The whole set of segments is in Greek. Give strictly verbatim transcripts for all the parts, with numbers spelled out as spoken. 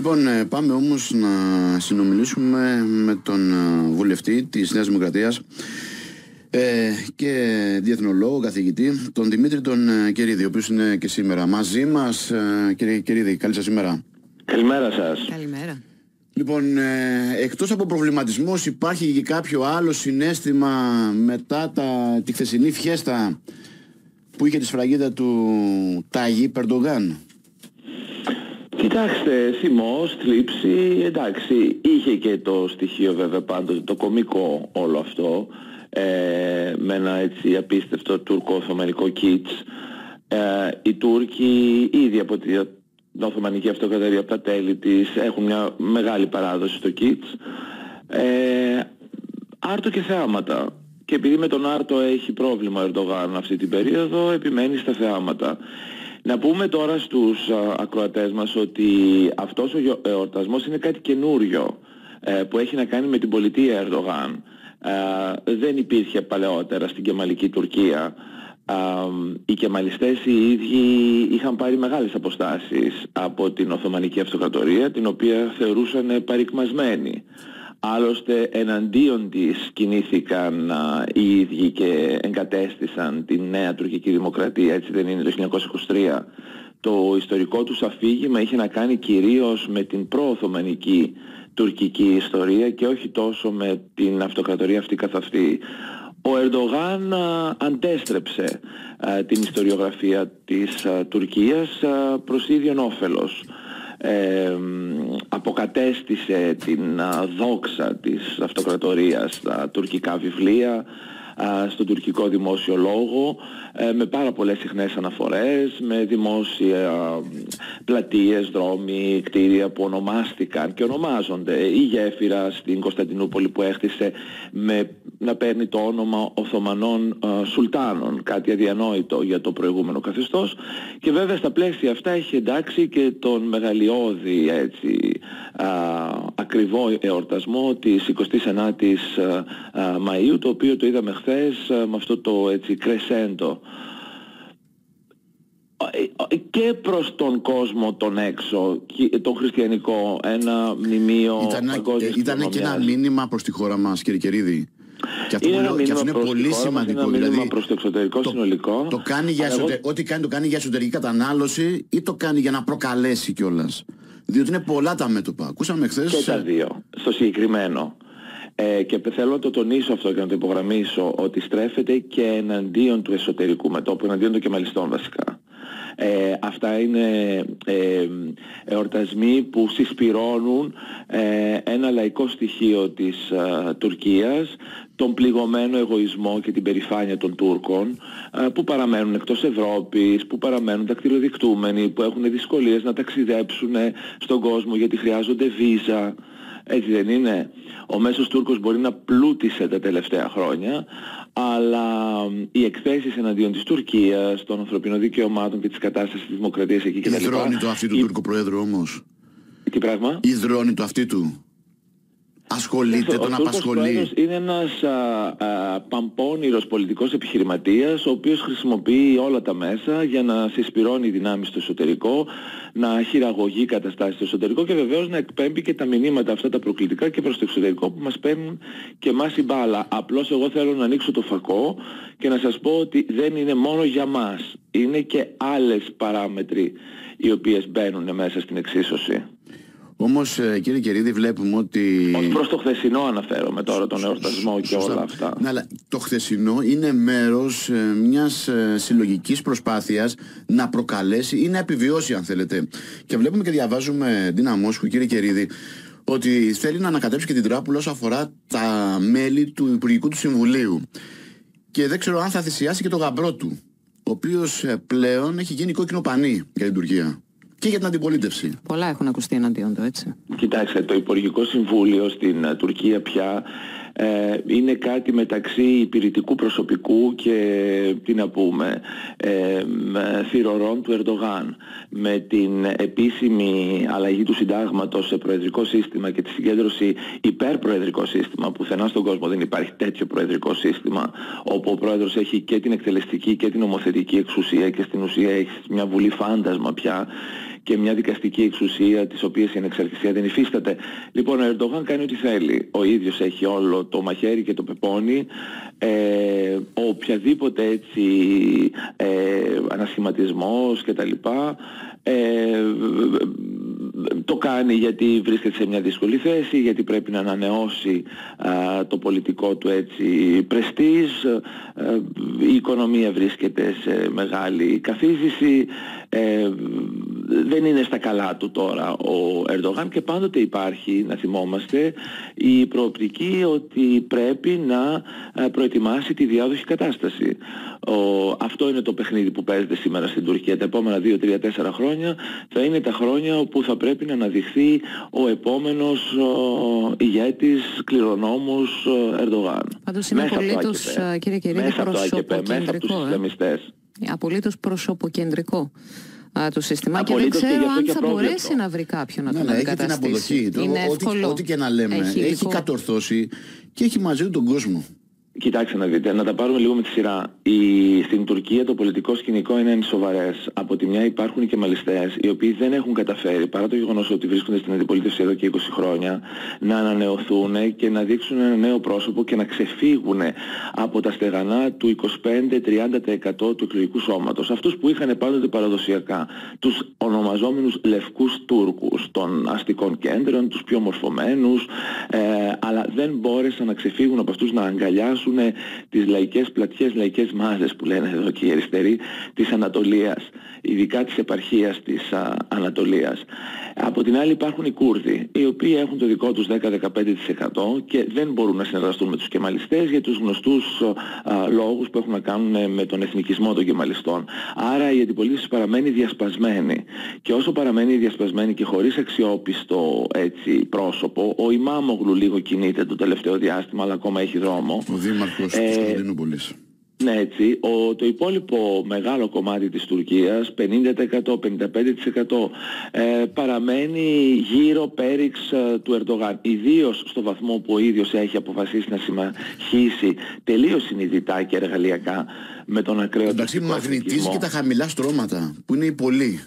Λοιπόν, πάμε όμως να συνομιλήσουμε με τον βουλευτή της Νέας Δημοκρατίας ε, και διεθνολόγο, καθηγητή, τον Δημήτρη τον Κερίδη, ο οποίος είναι και σήμερα μαζί μας. Ε, κύριε Κερίδη, καλή σας ημέρα. Καλημέρα σας. Καλημέρα. Λοιπόν, ε, εκτός από προβληματισμός, υπάρχει και κάποιο άλλο συναίσθημα μετά τα, τη χθεσινή φιέστα που είχε τη σφραγίδα του Ταγίπ Ερντογάν? Κοιτάξτε, θυμός, θλίψη, εντάξει, είχε και το στοιχείο βέβαια πάντοτε, το κωμικό όλο αυτό, ε, με ένα έτσι απίστευτο τουρκο-οθωμανικό κιτς. Ε, οι Τούρκοι ήδη από την Οθωμανική Αυτοκρατορία, από τα τέλη της, έχουν μια μεγάλη παράδοση στο κιτς. Ε, άρτο και θεάματα. Και επειδή με τον άρτο έχει πρόβλημα ο Ερντογάν αυτή την περίοδο, επιμένει στα θεάματα. Να πούμε τώρα στους α, ακροατές μας ότι αυτός ο εορτασμός είναι κάτι καινούριο ε, που έχει να κάνει με την πολιτεία Ερντογάν. Ε, δεν υπήρχε παλαιότερα στην κεμαλική Τουρκία. Ε, οι κεμαλιστές οι ίδιοι είχαν πάρει μεγάλες αποστάσεις από την Οθωμανική Αυτοκρατορία, την οποία θεωρούσαν παρικμασμένη. Άλλωστε εναντίον της κινήθηκαν α, οι ίδιοι και εγκατέστησαν τη νέα τουρκική δημοκρατία, έτσι δεν είναι, το χίλια εννιακόσια είκοσι τρία. Το ιστορικό τους αφήγημα είχε να κάνει κυρίως με την προ-οθωμανική τουρκική ιστορία και όχι τόσο με την αυτοκρατορία αυτή καθ' αυτή. Ο Ερντογάν α, αντέστρεψε α, την ιστοριογραφία της α, Τουρκίας α, προς ίδιον όφελος. Ε, αποκατέστησε την α, δόξα της αυτοκρατορίας στα τουρκικά βιβλία, α, στον τουρκικό δημόσιο λόγο, ε, με πάρα πολλές συχνές αναφορές, με δημόσια α, πλατείες, δρόμοι, κτίρια που ονομάστηκαν και ονομάζονται. Η γέφυρα στην Κωνσταντινούπολη που έχτισε με να παίρνει το όνομα Οθωμανών α, Σουλτάνων, κάτι αδιανόητο για το προηγούμενο καθεστώς, και βέβαια στα πλαίσια αυτά έχει εντάξει και τον μεγαλειώδη έτσι α, ακριβό εορτασμό της εικοστής ενάτης α, α, Μαΐου, το οποίο το είδαμε χθες α, με αυτό το έτσι κρεσέντο και προς τον κόσμο τον έξω, τον χριστιανικό, ένα μνημείο παγκόσμιας. Ήταν και ένα μήνυμα προς τη χώρα μας, κύριε Κερίδη. Και αυτό, είναι, και αυτό είναι πολύ σημαντικό. Είναι ένα δηλαδή, προς το εξωτερικό το, συνολικό. Το κάνει για εσωτε... εγώ... Ό,τι κάνει το κάνει για εσωτερική κατανάλωση ή το κάνει για να προκαλέσει κιόλας? Διότι είναι πολλά τα μέτωπα. Ακούσαμε χθες... Και τα δύο, στο συγκεκριμένο. Ε, και θέλω να το τονίσω αυτό και να το υπογραμμίσω, ότι στρέφεται και εναντίον του εσωτερικού μετώπου, εναντίον των κεμαλιστών βασικά. Ε, αυτά είναι ε, εορτασμοί που συσπυρώνουν ε, ένα λαϊκό στοιχείο της α, Τουρκίας, τον πληγωμένο εγωισμό και την περηφάνεια των Τούρκων, α, που παραμένουν εκτός Ευρώπης, που παραμένουν δακτυλοδεικτούμενοι, που έχουν δυσκολίες να ταξιδέψουν στον κόσμο γιατί χρειάζονται βίζα. Έτσι δεν είναι? Ο μέσος Τούρκος μπορεί να πλούτησε τα τελευταία χρόνια, αλλά οι εκθέσεις εναντίον της Τουρκίας, των ανθρωπίνων δικαιωμάτων και της κατάστασης της δημοκρατίας εκεί και τα λοιπά... Υδρώνει το αυτί του η... Τούρκου Προέδρου όμως. Τι πράγμα? Υδρώνει το αυτί του. Ασχολείται, τον απασχολεί. Ο Τούρκος είναι ένας α, α, παμπώνηρος πολιτικός επιχειρηματίας, ο οποίος χρησιμοποιεί όλα τα μέσα για να συσπυρώνει δυνάμεις στο εσωτερικό, να χειραγωγεί καταστάσεις στο εσωτερικό και βεβαίως να εκπέμπει και τα μηνύματα αυτά τα προκλητικά και προς το εξωτερικό που μας παίρνουν και εμάς η μπάλα. Απλώς εγώ θέλω να ανοίξω το φακό και να σας πω ότι δεν είναι μόνο για μας. Είναι και άλλες παράμετροι οι οποίες μπαίνουν μέσα στην εξίσωση. Όμως, κύριε Κερίδη, βλέπουμε ότι... Ως προς το χθεσινό αναφέρομαι τώρα, τον εορτασμό και όλα αυτά. Ναι, αλλά το χθεσινό είναι μέρος ε, μιας ε, συλλογικής προσπάθειας να προκαλέσει ή να επιβιώσει, αν θέλετε. Και βλέπουμε και διαβάζουμε, Ντίνα Μόσχου, κύριε Κερίδη, ότι θέλει να ανακατέψει και την τράπουλα όσο αφορά τα μέλη του Υπουργικού του Συμβουλίου. Και δεν ξέρω αν θα θυσιάσει και το γαμπρό του, ο οποίος ε, πλέον έχει γίνει κόκκινο πανί για την Τουρκία. Και για την αντιπολίτευση. Πολλά έχουν ακουστεί εναντίον του, έτσι. Κοιτάξτε, το Υπουργικό Συμβούλιο στην uh, Τουρκία πια ε, είναι κάτι μεταξύ υπηρετικού προσωπικού και, τι να πούμε, ε, θυρωρών του Ερντογάν. Με την επίσημη αλλαγή του συντάγματος σε προεδρικό σύστημα και τη συγκέντρωση υπερπροεδρικό σύστημα, πουθενά στον κόσμο δεν υπάρχει τέτοιο προεδρικό σύστημα, όπου ο πρόεδρος έχει και την εκτελεστική και την νομοθετική εξουσία και στην ουσία έχει μια βουλή φάντασμα πια. και μια δικαστική εξουσία της οποίας η ανεξαρτησία δεν υφίσταται. Λοιπόν, ο Ερντογάν κάνει ό,τι θέλει. Ο ίδιος έχει όλο το μαχαίρι και το πεπόνι. Ε, οποιαδήποτε έτσι ε, ανασχηματισμός κτλ. Ε, το κάνει γιατί βρίσκεται σε μια δύσκολη θέση, γιατί πρέπει να ανανεώσει α, το πολιτικό του έτσι πρεστίζ, α, η οικονομία βρίσκεται σε μεγάλη καθίζηση, ε, δεν είναι στα καλά του τώρα ο Ερντογάν και πάντοτε υπάρχει, να θυμόμαστε, η προοπτική ότι πρέπει να προετοιμάσει τη διάδοχη κατάσταση. Ο, αυτό είναι το παιχνίδι που παίζεται σήμερα στην Τουρκία. Τα επόμενα δύο, τρία, τέσσερα χρόνια θα είναι τα χρόνια όπου θα πρέπει να αναδειχθεί ο επόμενος ο, ηγέτης, κληρονόμος Ερντογάν. Πάντως είναι απολύτως, κύριε Κερίδη, προσωποκεντρικό. Ε? Απολύτως προσωποκεντρικό το σύστημα. Απολύτως, και δεν ξέρω και αν θα μπορέσει να βρει κάποιον να ναι, τον ναι, αντικαταστήσει. Έχει την αποδοχή. Ό,τι, ό,τι και να λέμε, έχει, έχει κατορθώσει και έχει μαζί του τον κόσμο. Κοιτάξτε να δείτε, να τα πάρουμε λίγο με τη σειρά. Η, στην Τουρκία το πολιτικό σκηνικό είναι σοβαρές. Από τη μια υπάρχουν οι κεμαλιστές, οι οποίοι δεν έχουν καταφέρει, παρά το γεγονός ότι βρίσκονται στην αντιπολίτευση εδώ και είκοσι χρόνια, να ανανεωθούν και να δείξουν ένα νέο πρόσωπο και να ξεφύγουν από τα στεγανά του είκοσι πέντε με τριάντα τοις εκατό του εκλογικού σώματος. Αυτούς που είχαν πάντοτε παραδοσιακά, τους ονομαζόμενους λευκούς Τούρκους των αστικών κέντρων, τους πιο μορφωμένους, ε, αλλά δεν μπόρεσαν να ξεφύγουν από αυτούς, να αγκαλιάσουν τις λαϊκές πλατιές, λαϊκές μάζες που λένε εδώ και οι αριστεροί της Ανατολίας, ειδικά της επαρχίας της α, Ανατολίας. Από την άλλη υπάρχουν οι Κούρδοι, οι οποίοι έχουν το δικό τους δέκα με δεκαπέντε τοις εκατό και δεν μπορούν να συνεργαστούν με τους κεμαλιστές για τους γνωστούς α, λόγους που έχουν να κάνουν με τον εθνικισμό των κεμαλιστών. Άρα η αντιπολίτευση παραμένει διασπασμένη και όσο παραμένει διασπασμένη και χωρίς αξιόπιστο έτσι, πρόσωπο, ο Ιμάμογλου λίγο κινείται το τελευταίο διάστημα, αλλά ακόμα έχει δρόμο. Ο δήμαρχος ε, της Κωνσταντινούπολης. Ναι, έτσι. Ο, το υπόλοιπο μεγάλο κομμάτι της Τουρκίας, πενήντα τοις εκατό, πενήντα πέντε τοις εκατό, ε, παραμένει γύρω πέριξ ε, του Ερντογάν. Ιδίως στο βαθμό που ο ίδιος έχει αποφασίσει να συμμαχίσει τελείως συνειδητά και εργαλειακά με τον ακραίο... Εντάξει, μαγνητίζει και τα χαμηλά στρώματα, που είναι οι πολλοί.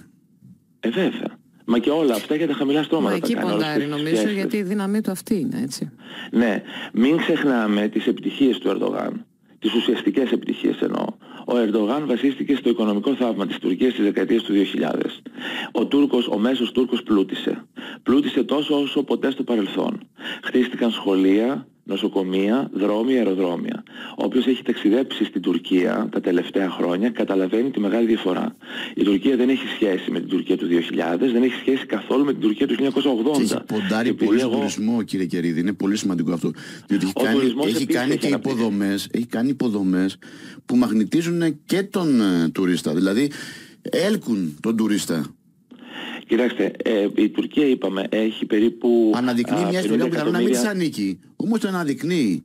Ε, βέβαια. Μα και όλα αυτά για τα χαμηλά στρώματα. Μα εκεί ποντάρει νομίζω, γιατί η δύναμή του αυτή είναι, έτσι. Ναι. Μην ξεχνάμε τις επιτυχίες του Ερντογάν. Τις ουσιαστικές επιτυχίες εννοώ. Ο Ερντογάν βασίστηκε στο οικονομικό θαύμα της Τουρκίας στις δεκαετίες του δύο χιλιάδες. Ο Τούρκος, ο μέσος Τούρκος πλούτησε. Πλούτησε τόσο όσο ποτέ στο παρελθόν. Χτίστηκαν σχολεία, νοσοκομεία, δρόμοι, αεροδρόμια. Όποιος έχει ταξιδέψει στην Τουρκία τα τελευταία χρόνια καταλαβαίνει τη μεγάλη διαφορά. Η Τουρκία δεν έχει σχέση με την Τουρκία του δύο χιλιάδες, δεν έχει σχέση καθόλου με την Τουρκία του χίλια εννιακόσια ογδόντα. Και έχει ποντάρει πολύ στον εγώ... τουρισμό, κύριε Κερίδη, είναι πολύ σημαντικό αυτό. Διότι έχει κάνει, έχει κάνει και υποδομές, έχει κάνει υποδομές που μαγνητίζουν και τον ε, τουρίστα. Δηλαδή έλκουν τον τουρίστα. Κοιτάξτε, ε, η Τουρκία είπαμε έχει περίπου... Αναδεικνύει μια ιστορία που πιθανόν να μην της ανήκει. Όμως το αναδεικνύει.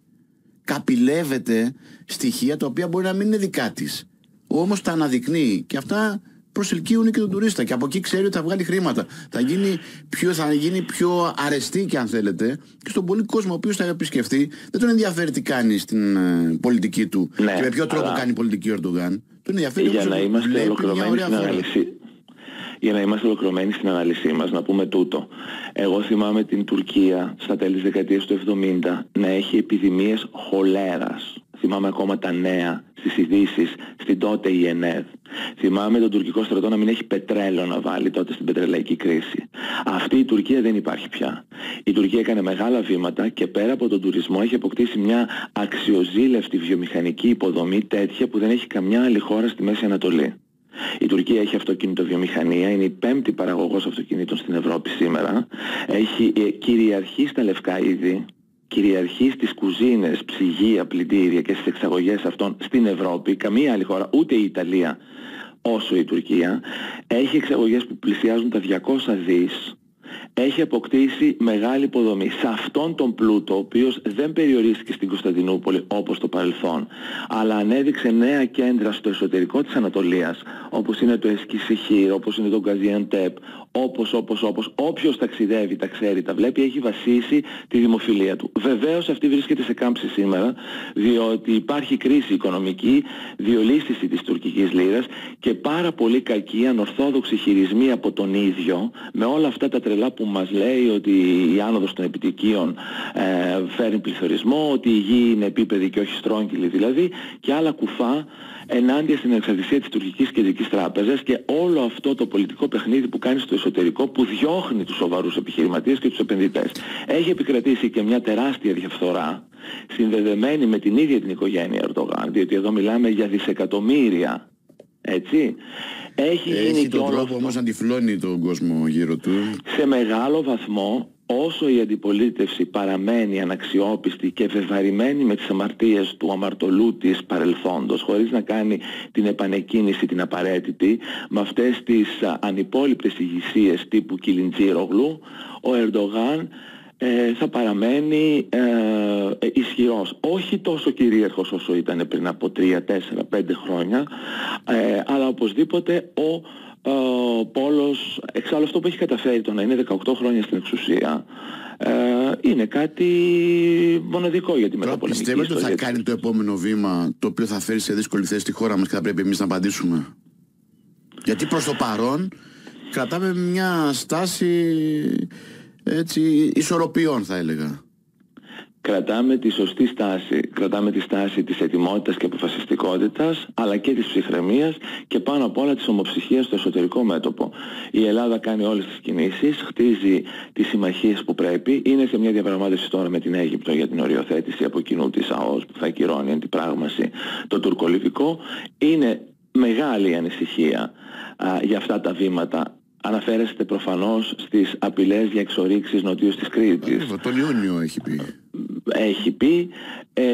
Καπηλεύεται στοιχεία τα οποία μπορεί να μην είναι δικά της. Όμως τα αναδεικνύει. Και αυτά προσελκύουν και τον τουρίστα. Και από εκεί ξέρει ότι θα βγάλει χρήματα. Θα γίνει πιο, θα γίνει πιο αρεστή, και αν θέλετε, και στον πολύ κόσμο ο οποίος θα επισκεφτεί. Δεν τον ενδιαφέρει τι κάνει στην ε, πολιτική του. Ναι, και με ποιο τρόπο αλλά... κάνει πολιτική ο Ερντογάν. Τον ενδιαφέρει για όμως να είμαστε ολοκληρωμένοι στην ανάλυση. Για να είμαστε ολοκληρωμένοι στην ανάλυση μας, να πούμε τούτο. Εγώ θυμάμαι την Τουρκία στα τέλη της δεκαετίας του εβδομήντα να έχει επιδημίες χολέρας. Θυμάμαι ακόμα τα νέα στις ειδήσεις στην τότε η ΕΝΕΔ. Θυμάμαι τον τουρκικό στρατό να μην έχει πετρέλαιο να βάλει τότε στην πετρελαϊκή κρίση. Αυτή η Τουρκία δεν υπάρχει πια. Η Τουρκία έκανε μεγάλα βήματα και πέρα από τον τουρισμό έχει αποκτήσει μια αξιοζήλευτη βιομηχανική υποδομή τέτοια που δεν έχει καμιά άλλη χώρα στη Μέση Ανατολή. Η Τουρκία έχει αυτοκινητοβιομηχανία, είναι η πέμπτη παραγωγός αυτοκινήτων στην Ευρώπη σήμερα. Έχει κυριαρχεί στα λευκά είδη, κυριαρχεί στις κουζίνες, ψυγεία, πλυντήρια και στις εξαγωγές αυτών στην Ευρώπη. Καμία άλλη χώρα, ούτε η Ιταλία όσο η Τουρκία. Έχει εξαγωγές που πλησιάζουν τα διακόσια δις. Έχει αποκτήσει μεγάλη υποδομή. Σε αυτόν τον πλούτο, ο οποίος δεν περιορίστηκε στην Κωνσταντινούπολη όπως το παρελθόν, αλλά ανέδειξε νέα κέντρα στο εσωτερικό της Ανατολίας, όπως είναι το Εσκισιχήρ, όπως είναι το Γκαζιαντέπ, όπως, όπως, όπως, όποιος ταξιδεύει, τα ξέρει, τα βλέπει, έχει βασίσει τη δημοφιλία του. Βεβαίως αυτή βρίσκεται σε κάμψη σήμερα, διότι υπάρχει κρίση οικονομική, διολίσθηση της τουρκικής λίρας και πάρα πολύ κακοί ανορθόδοξοι χειρισμοί από τον ίδιο, με όλα αυτά τα τρελά που μας λέει ότι η άνοδος των επιτοκίων ε, φέρνει πληθωρισμό, ότι η γη είναι επίπεδη και όχι στρόγγυλη δηλαδή, και άλλα κουφά ενάντια στην εξαρτησία της τουρκικής κεντρικής τράπεζας και όλο αυτό το πολιτικό παιχνίδι που κάνει στο εσωτερικό, που διώχνει τους σοβαρούς επιχειρηματίες και τους επενδυτές. Έχει επικρατήσει και μια τεράστια διαφθορά συνδεδεμένη με την ίδια την οικογένεια Ερντογάν, διότι εδώ μιλάμε για δισεκατομμύρια, έτσι. Έχει, Έχει τον τρόπο αυτό όμως να τυφλώνει τον κόσμο γύρω του. Σε μεγάλο βαθμό. Όσο η αντιπολίτευση παραμένει αναξιόπιστη και βεβαρημένη με τις αμαρτίες του αμαρτωλού της παρελθόντος, χωρίς να κάνει την επανεκκίνηση την απαραίτητη, με αυτές τις ανυπόλοιπτες ηγησίες τύπου Κιλιντζίρογλου, ο Ερντογάν ε, θα παραμένει ε, ε, ισχυρός. Όχι τόσο κυρίαρχος όσο ήταν πριν από τρία, τέσσερα, πέντε χρόνια, ε, αλλά οπωσδήποτε ο ο πόλος, εξάλλου αυτό που έχει καταφέρει το να είναι δεκαοκτώ χρόνια στην εξουσία, ε, είναι κάτι μοναδικό για τη μεταπολεμική ιστορία. Πιστεύετε ότι θα κάνει το επόμενο βήμα, το οποίο θα φέρει σε δύσκολη θέση τη χώρα μας και θα πρέπει εμείς να απαντήσουμε? Γιατί προς το παρόν κρατάμε μια στάση έτσι ισορροπιών, θα έλεγα. Κρατάμε τη σωστή στάση, κρατάμε τη στάση της ετοιμότητας και αποφασιστικότητας, αλλά και της ψυχραιμίας και πάνω απ' όλα της ομοψυχίας στο εσωτερικό μέτωπο. Η Ελλάδα κάνει όλες τις κινήσεις, χτίζει τις συμμαχίες που πρέπει, είναι σε μια διαπραγμάτευση τώρα με την Αίγυπτο για την οριοθέτηση από κοινού της ΑΟΣ που θα ακυρώνει αντιπράγμαση το τουρκολιβικό. Είναι μεγάλη η ανησυχία α, για αυτά τα βήματα. Αναφέρεστε προφανώς στις απειλές για εξορίξεις νοτίως της Κρήτης. Ά, τον Ιούνιο έχει πει. Έχει πει. Ε,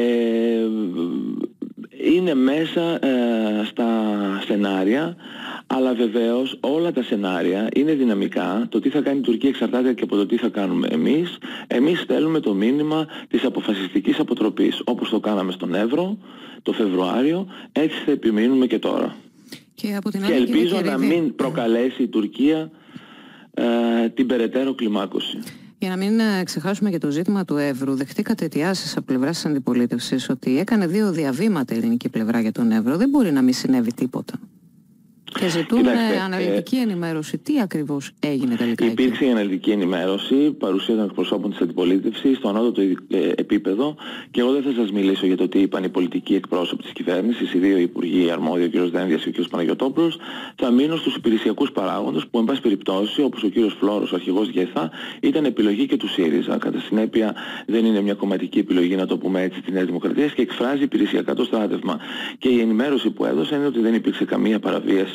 είναι μέσα ε, στα σενάρια, αλλά βεβαίως όλα τα σενάρια είναι δυναμικά. Το τι θα κάνει η Τουρκία εξαρτάται και από το τι θα κάνουμε εμείς. Εμείς στέλνουμε το μήνυμα της αποφασιστικής αποτροπής, όπως το κάναμε στον Εύρο το Φεβρουάριο, έτσι θα επιμείνουμε και τώρα. Και, από την και ελπίζω να μην προκαλέσει η Τουρκία ε, την περαιτέρω κλιμάκωση. Για να μην ξεχάσουμε και το ζήτημα του Εύρου, δεχτήκατε αιτιάσεις από πλευράς της αντιπολίτευσης ότι έκανε δύο διαβήματα η ελληνική πλευρά για τον Εύρο. Δεν μπορεί να μην συνέβη τίποτα. Και ζητούν Κοιτάξτε, αναλυτική ε, ενημέρωση. Τι ακριβώς έγινε τελικά? Υπήρξε η αναλυτική ενημέρωση, παρουσία των εκπροσώπων της αντιπολίτευσης στο ανώτατο επίπεδο, και εγώ δεν θα σας μιλήσω για το τι είπαν οι πολιτικοί εκπρόσωποι της κυβέρνησης, οι δύο υπουργοί αρμόδιοι, ο κ. Δένδιας και ο κ. Παναγιωτόπουλος. Θα μείνω στους υπηρεσιακούς παράγοντες που, εν πάση περιπτώσει, όπως ο κ. Φλόρος, ο αρχηγός ΓΕΘΑ, ήταν επιλογή και του ΣΥΡΙΖΑ. Κατά συνέπεια, δεν είναι μια κομματική επιλογή, να το πούμε έτσι, της Νέας Δημοκρατίας, και εκφράζει υπηρεσιακά το στράτευμα. Και η ενημέρωση που έδωσε είναι ότι δεν υπήρξε καμία παραβίαση.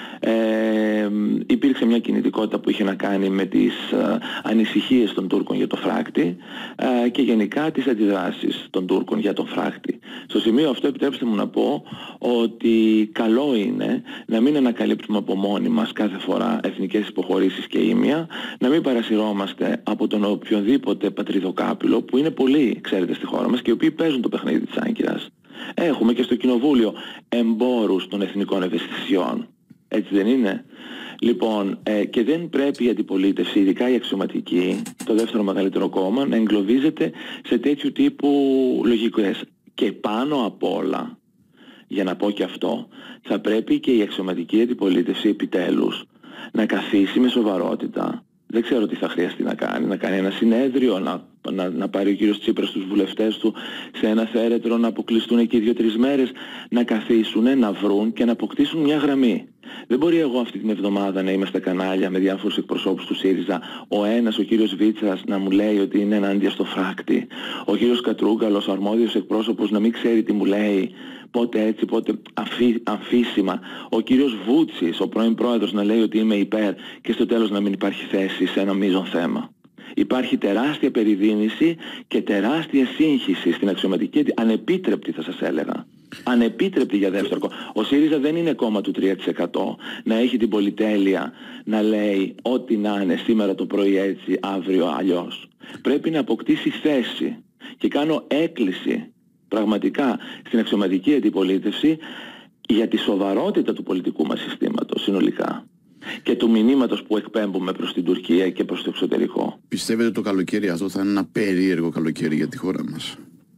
Ε, υπήρξε μια κινητικότητα που είχε να κάνει με τις ε, ανησυχίες των Τούρκων για το φράκτη ε, και γενικά τις αντιδράσεις των Τούρκων για τον φράκτη. Στο σημείο αυτό επιτρέψτε μου να πω ότι καλό είναι να μην ανακαλύπτουμε από μόνοι μας κάθε φορά εθνικές υποχωρήσεις και ήμια, να μην παρασυρώμαστε από τον οποιοδήποτε πατριδοκάπηλο, που είναι πολλοί, ξέρετε, στη χώρα μας, και οι οποίοι παίζουν το παιχνίδι της Άγκυρας. Έχουμε και στο Κοινοβούλιο εμπόρους των εθνικών ευαισθησιών. Έτσι δεν είναι? Λοιπόν, ε, και δεν πρέπει η αντιπολίτευση, ειδικά η αξιωματική, το δεύτερο μεγαλύτερο κόμμα, να εγκλωβίζεται σε τέτοιου τύπου λογικές. Και πάνω απ' όλα, για να πω και αυτό, θα πρέπει και η αξιωματική αντιπολίτευση επιτέλους να καθίσει με σοβαρότητα. Δεν ξέρω τι θα χρειαστεί να κάνει, να κάνει ένα συνέδριο, να, να, να πάρει ο κύριος Τσίπρας τους βουλευτές του σε ένα θέρετρο, να αποκλειστούν εκεί δύο-τρεις μέρες, να καθίσουν, να βρουν και να αποκτήσουν μια γραμμή. Δεν μπορεί εγώ αυτή την εβδομάδα να είμαι στα κανάλια με διάφορους εκπροσώπους του ΣΥΡΙΖΑ, ο ένας, ο κύριος Βίτσας, να μου λέει ότι είναι ενάντια στο φράκτη, ο κύριος Κατρούγκαλος, ο αρμόδιος εκπρόσωπος, να μην ξέρει τι μου λέει, πότε έτσι, πότε αμφί, αμφίσιμα, ο κύριος Βούτσης, ο πρώην πρόεδρος, να λέει ότι είμαι υπέρ, και στο τέλος να μην υπάρχει θέση σε ένα μείζον θέμα. Υπάρχει τεράστια περιδίνηση και τεράστια σύγχυση στην αξιωματική, ανεπίτρεπτη θα σας έλεγα. Ανεπίτρεπτη για δεύτερο κόμμα. Ο ΣΥΡΙΖΑ δεν είναι κόμμα του τρία τοις εκατό να έχει την πολυτέλεια να λέει ό,τι να είναι σήμερα το πρωί έτσι, αύριο αλλιώς. Πρέπει να αποκτήσει θέση, και κάνω έκκληση πραγματικά στην αξιωματική αντιπολίτευση για τη σοβαρότητα του πολιτικού μας συστήματος συνολικά. και του μηνύματος που εκπέμπουμε προς την Τουρκία και προς το εξωτερικό. Πιστεύετε το καλοκαίρι αυτό θα είναι ένα περίεργο καλοκαίρι για τη χώρα μας?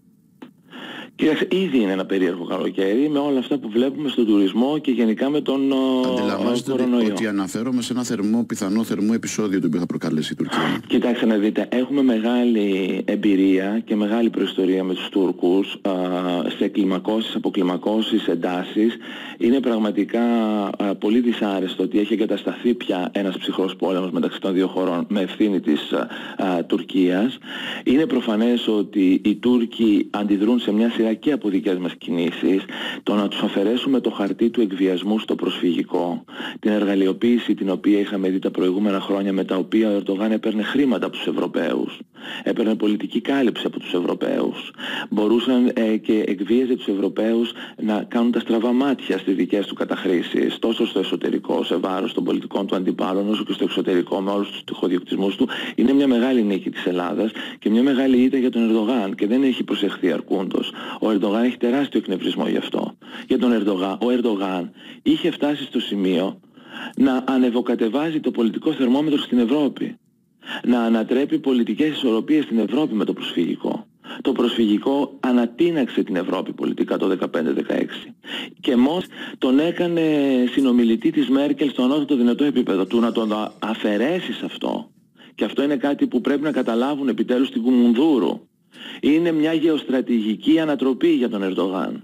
Κοίταξε, ήδη είναι ένα περίεργο καλοκαίρι με όλα αυτά που βλέπουμε στον τουρισμό και γενικά με τον Αντιλαμβάνεστε κορονοϊό. ότι αναφέρομαι σε ένα θερμό, πιθανό θερμό επεισόδιο το οποίο θα προκαλέσει η Τουρκία. Κοιτάξτε να δείτε, έχουμε μεγάλη εμπειρία και μεγάλη προϊστορία με τους Τούρκους α, σε κλιμακώσεις, αποκλιμακώσεις, εντάσεις. Είναι πραγματικά α, πολύ δυσάρεστο ότι έχει εγκατασταθεί πια ένας ψυχρός πόλεμος μεταξύ των δύο χωρών με ευθύνη της α, α, Τουρκίας. Είναι προφανές ότι οι Τούρκοι αντιδρούν σε μια σειρά και από δικές μας κινήσεις. Το να τους αφαιρέσουμε το χαρτί του εκβιασμού στο προσφυγικό, την εργαλειοποίηση την οποία είχαμε δει τα προηγούμενα χρόνια, με τα οποία ο Ερντογάν έπαιρνε χρήματα από τους Ευρωπαίους, έπαιρνε πολιτική κάλυψη από τους Ευρωπαίους, μπορούσαν ε, και εκβίαζε τους Ευρωπαίους να κάνουν τα στραβά μάτια στις δικές του καταχρήσεις, τόσο στο εσωτερικό σε βάρος των πολιτικών του αντιπάλων, όσο και στο εξωτερικό με όλους τους τυχοδιοκτισμούς του. Είναι μια μεγάλη νίκη της Ελλάδας και μια μεγάλη ήττα για τον Ερντογάν και δεν έχει προσεχθεί αρκούντος. Ο Ερντογάν έχει τεράστιο εκνευρισμό γι' αυτό. Για τον Ερντογάν, ο Ερντογάν είχε φτάσει στο σημείο να ανεβοκατεβάζει το πολιτικό θερμόμετρο στην Ευρώπη. Να ανατρέπει πολιτικές ισορροπίες στην Ευρώπη με το προσφυγικό. Το προσφυγικό ανατείναξε την Ευρώπη πολιτικά το δεκαπέντε δεκαέξι. Και μόλις τον έκανε συνομιλητή της Μέρκελ στο ανώτατο δυνατό επίπεδο του, να τον αφαιρέσεις αυτό. Και αυτό είναι κάτι που πρέπει να καταλάβουν επιτέλους στην Κουμουνδούρου. Είναι μια γεωστρατηγική ανατροπή για τον Ερντογάν.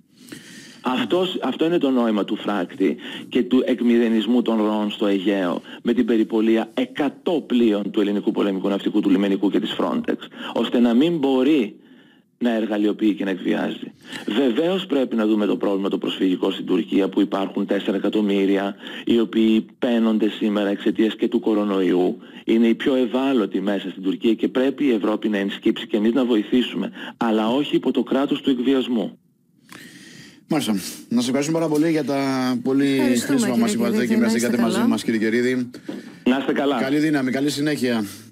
Αυτός, αυτό είναι το νόημα του φράκτη και του εκμηδενισμού των ροών στο Αιγαίο με την περιπολία εκατό πλοίων του ελληνικού πολεμικού ναυτικού, του λιμενικού και της Frontex, ώστε να μην μπορεί να εργαλειοποιεί και να εκβιάζει. Βεβαίως πρέπει να δούμε το πρόβλημα το προσφυγικό στην Τουρκία, που υπάρχουν τέσσερα εκατομμύρια οι οποίοι παίνονται σήμερα εξαιτίας και του κορονοϊού. Είναι οι πιο ευάλωτοι μέσα στην Τουρκία και πρέπει η Ευρώπη να ενσκύψει και εμείς να βοηθήσουμε, αλλά όχι υπό το κράτος του εκβιασμού. Μάλιστα. Να σας ευχαριστούμε πάρα πολύ για τα πολύ χρήσιμα μας είπατε και μοιραστήκατε μαζί μας, κύριε Κερίδη. Να είστε καλά. Καλή δύναμη, καλή συνέχεια.